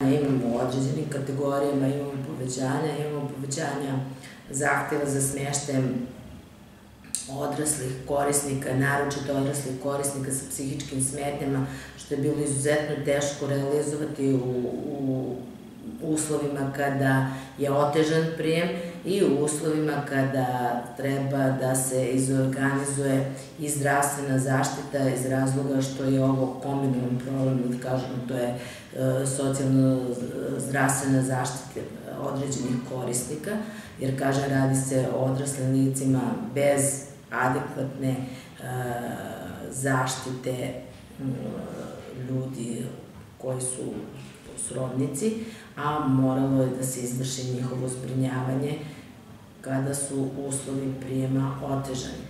Imamo u određenim kategorijama, imamo povećanja zahteva za smeštajem odraslih korisnika, naročito odraslih korisnika sa psihičkim smetnjama, što je bilo izuzetno teško realizovati u uslovima kada je otežan prijem i u uslovima kada treba da se izorganizuje i zdravstvena zaštita iz razloga što je ovo kombinovan problem, da kažemo, to je socijalno-zdravstvena zaštita određenih korisnika, jer, kažem, radi se o odraslim licima bez adekvatne zaštite ljudi koji su srodnici, a moralo je da se izvrši njihovo zbrinjavanje kada su uslovi prijema otežani.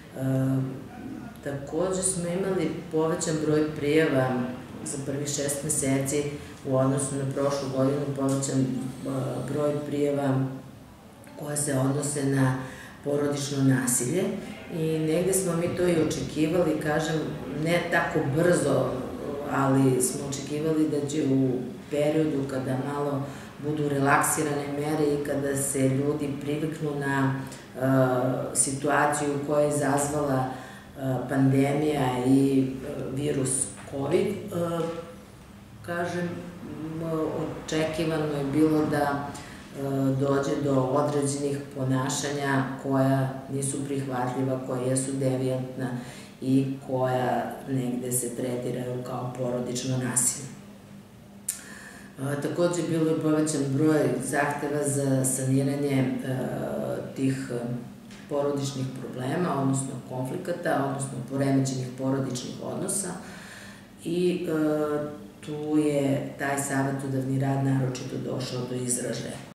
Takođe smo imali povećan broj prijava za prvih 6 meseci u odnosu na prošlu godinu, povećan broj prijava koje se odnose na porodično nasilje i negde smo mi to i očekivali, kažem, ne tako brzo, ali smo očekivali da će u periodu kada malo budu relaksirane mere i kada se ljudi priviknu na situaciju koja je izazvala pandemija i virus COVID, kažem, očekivano je bilo da dođe do određenih ponašanja koja nisu prihvatljiva, koja jesu devijantna i koja negde se tretiraju kao porodično nasilje. Takođe, bilo je povećan broj zahteva za saniranje tih porodičnih problema, odnosno konflikata, odnosno poremećenih porodičnih odnosa i tu je taj savetodavni rad naročito došao do izražaja.